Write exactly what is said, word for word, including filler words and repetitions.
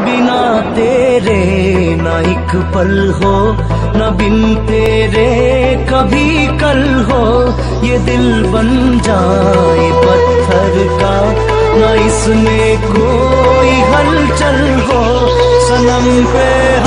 बिना तेरे ना एक पल हो, न बिन तेरे कभी कल हो। ये दिल बन जाए पत्थर का, न इसमें कोई हलचल हो। सनम पे